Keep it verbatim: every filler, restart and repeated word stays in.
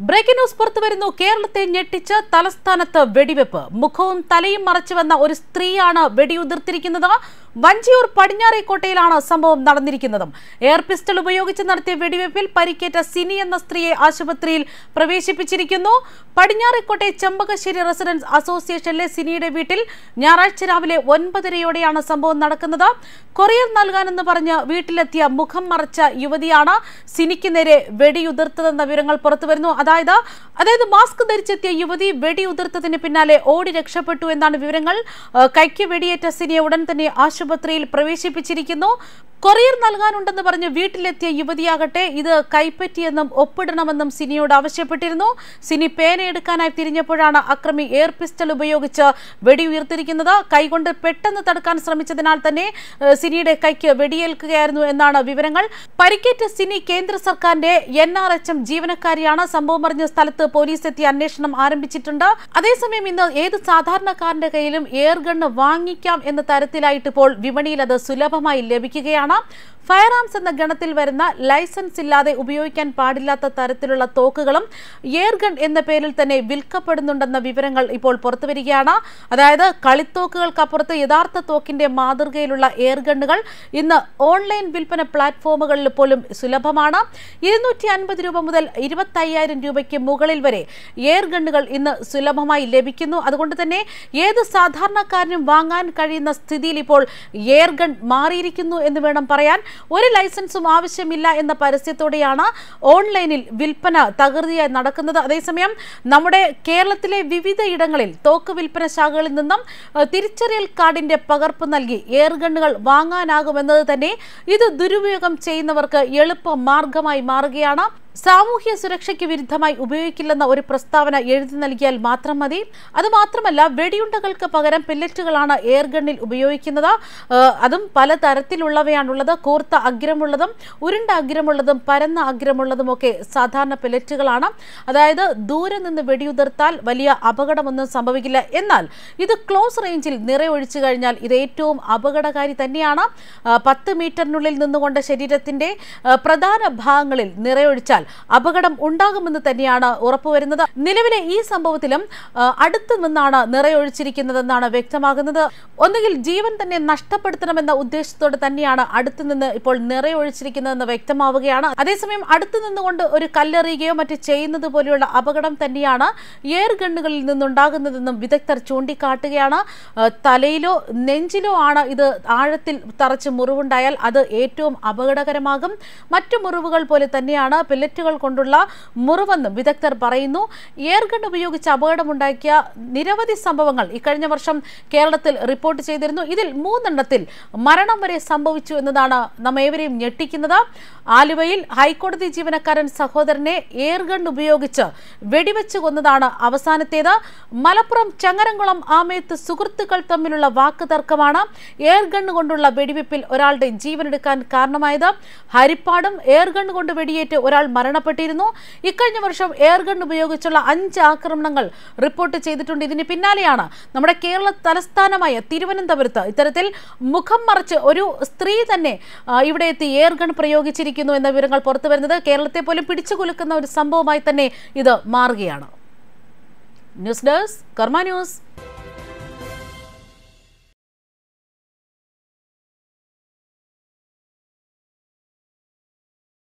Breaking news പുറത്തുവരുന്നു. കേരളത്തെ ഞെട്ടിച്ച് തലസ്ഥാനത്ത് വെടിവെപ്പ്. മുഖവും തലയും മറച്ചു വന്ന ഒരു സ്ത്രീയാണ് വെടിയുതിർത്തിരിക്കുന്നത്. വഞ്ചിയൂർ പടിഞ്ഞാറേക്കോട്ടയിലാണ് സംഭവം നടന്നിരിക്കുന്നത്. എയർ പിസ്റ്റൾ ഉപയോഗിച്ച് നടത്തിയ വെടിവെപ്പിൽ പരിക്കേറ്റ സിനി എന്ന സ്ത്രീയെ ആശുപത്രിയിൽ പ്രവേശിപ്പിച്ചിരിക്കുന്നു. പടിഞ്ഞാറേക്കോട്ടെ ചെമ്പകശ്ശേരി റെസിഡൻസ് അസോസിയേഷനിലെ സിനിയുടെ വീട്ടിൽ ഞായറാഴ്ച രാവിലെ ഒൻപതരയോടെയാണ് സംഭവം നടക്കുന്നത്. കൊറിയർ നൽകാനെന്ന് പറഞ്ഞ് വീട്ടിലെത്തിയ മുഖം മറച്ച യുവതിയാണ് സിനിക്ക് നേരെ വെടിയുതിർത്തതെന്ന വിവരങ്ങൾ പുറത്തുവരുന്നു. അതായത് അതായത് മാസ്ക് ധരിച്ചെത്തിയ യുവതി വെടിയുതിർത്തതിന് പിന്നാലെ ഓടി രക്ഷപ്പെട്ടു എന്നാണ് വിവരങ്ങൾ. കൈക്ക് വെടിയേറ്റ സിനിയെ ഉടൻ തന്നെ ആശുപത്രിയിൽ പ്രവേശിപ്പിച്ചിരിക്കുന്നു. കൊറിയർ നൽകാനുണ്ടെന്ന് പറഞ്ഞ് വീട്ടിലെത്തിയ യുവതിയാകട്ടെ ഇത് കൈപ്പറ്റിയെന്നും ഒപ്പിടണമെന്നും സിനിയോട് ആവശ്യപ്പെട്ടിരുന്നു. സിനി പേനയെടുക്കാനായി തിരിഞ്ഞപ്പോഴാണ് അക്രമി എയർ പിസ്റ്റൾ ഉപയോഗിച്ച് വെടിയുയർത്തിരിക്കുന്നത്. കൈകൊണ്ട് പെട്ടെന്ന് തടുക്കാൻ ശ്രമിച്ചതിനാൽ തന്നെ സിനിയുടെ കൈക്ക് വെടിയേൽക്കുകയായിരുന്നു എന്നാണ് വിവരങ്ങൾ. പരിക്കേറ്റ സിനി കേന്ദ്ര സർക്കാരിന്റെ എൻ ആർ എച്ച് എം ജീവനക്കാരിയാണ്. സംഭവം അറിഞ്ഞ സ്ഥലത്ത് പോലീസ് എത്തി അന്വേഷണം ആരംഭിച്ചിട്ടുണ്ട്. അതേസമയം ഇന്ന് ഏത് സാധാരണക്കാരന്റെ കയ്യിലും എയർ ഗണ്ണ് വാങ്ങിക്കാം എന്ന തരത്തിലായിട്ട് ഇപ്പോൾ വിപണിയിൽ അത് സുലഭമായി ലഭിക്കുകയാണ്. ഫയർ ആംസ് എന്ന ഗണത്തിൽ വരുന്ന ലൈസൻസ് ഇല്ലാതെ ഉപയോഗിക്കാൻ പാടില്ലാത്ത തരത്തിലുള്ള തോക്കുകളും എയർ ഗൺ എന്ന പേരിൽ തന്നെ വിൽക്കപ്പെടുന്നുണ്ടെന്ന വിവരങ്ങൾ ഇപ്പോൾ പുറത്തുവരികയാണ്. അതായത് കളിത്തോക്കുകൾക്കപ്പുറത്ത് യഥാർത്ഥ തോക്കിന്റെ മാതൃകയിലുള്ള എയർ ഗണ്ണുകൾ ഇന്ന് ഓൺലൈൻ വിൽപ്പന പ്ലാറ്റ്ഫോമുകളിൽ പോലും സുലഭമാണ്. ഇരുന്നൂറ്റി അൻപത് രൂപ മുതൽ ഇരുപത്തി അയ്യായിരം രൂപയ്ക്ക് മുകളിൽ വരെ എയർ ഗണ്ണുകൾ ഇന്ന് സുലഭമായി ലഭിക്കുന്നു. അതുകൊണ്ട് തന്നെ ഏത് സാധാരണക്കാരനും വാങ്ങാൻ കഴിയുന്ന സ്ഥിതിയിൽ ഇപ്പോൾ എയർ ഗൺ മാറിയിരിക്കുന്നു എന്ന് വേണം പറയാൻ. ഒരു ലൈസൻസും ആവശ്യമില്ല എന്ന പരസ്യത്തോടെയാണ് ഓൺലൈനിൽ വിൽപ്പന തകൃതിയായി നടക്കുന്നത്. അതേസമയം നമ്മുടെ കേരളത്തിലെ വിവിധ ഇടങ്ങളിൽ തോക്ക് വിൽപ്പന ശാഖകളിൽ നിന്നും തിരിച്ചറിയൽ കാർഡിന്റെ പകർപ്പ് നൽകി എയർ ഗണ്ണുകൾ വാങ്ങാനാകുമെന്നത് തന്നെ ഇത് ദുരുപയോഗം ചെയ്യുന്നവർക്ക് എളുപ്പ മാർഗമായി മാറുകയാണ്. സാമൂഹ്യ സുരക്ഷയ്ക്ക് വിരുദ്ധമായി ഉപയോഗിക്കില്ലെന്ന ഒരു പ്രസ്താവന എഴുതി നൽകിയാൽ മാത്രം മതി. അതുമാത്രമല്ല വെടിയുണ്ടകൾക്ക് പകരം പെല്ലറ്റുകളാണ് എയർ ഗണ്ണിൽ ഉപയോഗിക്കുന്നത്. അതും പലതരത്തിലുള്ളവയാണുള്ളത്. കൂർത്ത അഗ്രമുള്ളതും ഉരുണ്ട അഗ്രമുള്ളതും പരന്ന അഗ്രമുള്ളതും ഒക്കെ സാധാരണ പെല്ലറ്റുകളാണ്. അതായത് ദൂരെ നിന്ന് വെടിയുതിർത്താൽ വലിയ അപകടമൊന്നും സംഭവിക്കില്ല. എന്നാൽ ഇത് ക്ലോസ് റേഞ്ചിൽ നിറയൊഴിച്ചു കഴിഞ്ഞാൽ ഇത് ഏറ്റവും അപകടകാരി തന്നെയാണ്. പത്ത് മീറ്ററിനുള്ളിൽ നിന്നുകൊണ്ട് ശരീരത്തിന്റെ പ്രധാന ഭാഗങ്ങളിൽ നിറയൊഴിച്ചാൽ അപകടം ഉണ്ടാകുമെന്ന് തന്നെയാണ് ഉറപ്പുവരുന്നത്. നിലവിലെ ഈ സംഭവത്തിലും അടുത്തു നിന്നാണ് നിറയൊഴിച്ചിരിക്കുന്നതെന്നാണ് വ്യക്തമാകുന്നത്. ഒന്നുകിൽ ജീവൻ തന്നെ നഷ്ടപ്പെടുത്തണമെന്ന ഉദ്ദേശത്തോടെ തന്നെയാണ് അടുത്തു നിന്ന് ഇപ്പോൾ നിറയൊഴിച്ചിരിക്കുന്നതെന്ന് വ്യക്തമാവുകയാണ്. അതേസമയം അടുത്തു നിന്നുകൊണ്ട് ഒരു കല്ലെറിയുകയോ മറ്റ് ചെയ്യുന്നത് പോലെയുള്ള അപകടം തന്നെയാണ് എയർ ഗണ്ണുകളിൽ നിന്നുണ്ടാകുന്നതെന്നും വിദഗ്ധർ ചൂണ്ടിക്കാട്ടുകയാണ്. തലയിലോ നെഞ്ചിലോ ആണ് ഇത് ആഴത്തിൽ തറച്ച് മുറിവുണ്ടായാൽ അത് ഏറ്റവും അപകടകരമാകും. മറ്റു മുറിവുകൾ പോലെ തന്നെയാണ് പെല്ലറ്റുകൾ കൊണ്ടുള്ള മുറിവെന്നും വിദഗ്ധർ പറയുന്നു. എയർ ഗൺ ഉപയോഗിച്ച് അപകടമുണ്ടാക്കിയ നിരവധി സംഭവങ്ങൾ ഇക്കഴിഞ്ഞ വർഷം കേരളത്തിൽ റിപ്പോർട്ട് ചെയ്തിരുന്നു. ഇതിൽ മൂന്നെണ്ണത്തിൽ മരണം വരെ സംഭവിച്ചു എന്നതാണ് നമ്മേവരെയും ഞെട്ടിക്കുന്നത്. ആലുവയിൽ ഹൈക്കോടതി ജീവനക്കാരൻ സഹോദരനെ എയർ ഗൺ ഉപയോഗിച്ച് വെടിവെച്ച് കൊന്നതാണ് അവസാനത്തേത്. മലപ്പുറം ചങ്ങരംകുളം ആമയത്ത് സുഹൃത്തുക്കൾ തമ്മിലുള്ള വാക്ക് തർക്കമാണ് എയർ ഗൺ കൊണ്ടുള്ള വെടിവെപ്പിൽ ഒരാളുടെ ജീവനെടുക്കാൻ കാരണമായത്. ഹരിപ്പാടും എയർ ഗൺ കൊണ്ട് വെടിയേറ്റ് ഒരാൾ മരണപ്പെട്ടിരുന്നു. ഇക്കഴിഞ്ഞ വർഷം എയർ ഗൺ ഉപയോഗിച്ചുള്ള അഞ്ച് ആക്രമണങ്ങൾ റിപ്പോർട്ട് ചെയ്തിട്ടുണ്ട്. ഇതിന് പിന്നാലെയാണ് നമ്മുടെ കേരള തലസ്ഥാനമായ തിരുവനന്തപുരത്ത് ഇത്തരത്തിൽ മുഖം മറച്ച് ഒരു സ്ത്രീ തന്നെ ഇവിടെ എത്തി എയർ ഗൺ പ്രയോഗിച്ചിരിക്കുന്നു എന്ന വിവരങ്ങൾ പുറത്തുവരുന്നത്. കേരളത്തെ പോലും പിടിച്ചുകുലുക്കുന്ന ഒരു സംഭവമായി തന്നെ ഇത് മാറുകയാണ്. News desk Karma news.